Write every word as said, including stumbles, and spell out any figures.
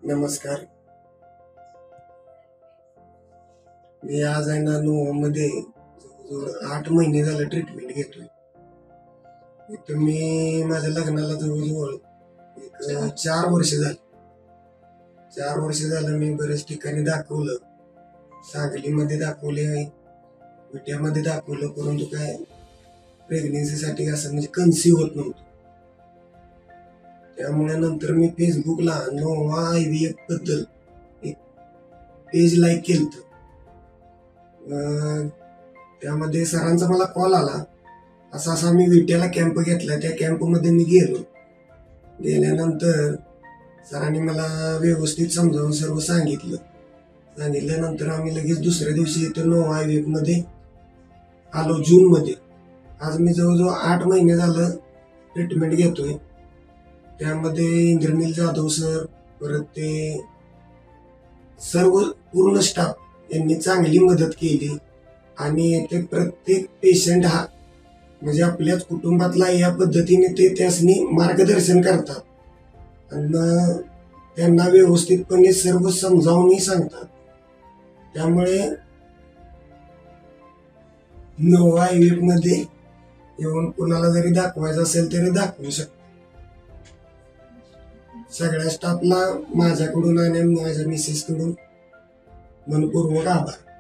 नमस्कार. मी आज आहे ना मध्ये जवळजवळ आठ महिने झालं ट्रीटमेंट घेतोय. इथं मी माझ्या लग्नाला जवळजवळ एक अं, चार वर्ष झाली. चार वर्ष झालं मी बऱ्याच ठिकाणी दाखवलं. सांगलीमध्ये दाखवले, विट्यामध्ये दाखवलं, परंतु काय प्रेग्नेन्सीसाठी असं म्हणजे कन्सीव्ह होत नव्हतं. त्यामुळे नंतर मी फेसबुकला नोवा आय व्ही एफ बद्दल एक पेज लाईक केलं. अं, त्यामध्ये सरांचा मला कॉल आला, असा असा मी विट्याला कॅम्प घेतला. त्या कॅम्पमध्ये मी गेलो. गेल्यानंतर सरांनी मला व्यवस्थित समजावून सर्व सांगितलं. सांगितल्यानंतर आम्ही लगेच दुसऱ्या दिवशी इथं नोवा आय व्ही एफ मध्ये आलो, जून मध्ये. आज मी जवळजवळ आठ महिने झालं ट्रीटमेंट घेतोय. त्यामध्ये इंद्रनील जाधव सर, परत ते सर्व पूर्ण स्टाफ यांनी चांगली मदत केली. आणि ते प्रत्येक पेशंट हा म्हणजे आपल्याच कुटुंबातला या पद्धतीने ते त्यासनी मार्गदर्शन करतात आणि त्यांना व्यवस्थितपणे सर्व समजावूनही सांगतात. त्यामुळे नोवा आय व्ही एफ मध्ये येऊन कुणाला जरी दाखवायचं असेल तरी दाखवू शकतो. सगळ्या स्टाफला माझ्याकडून आणि माझ्या मिसेस कडून मनपूर्वक आभार.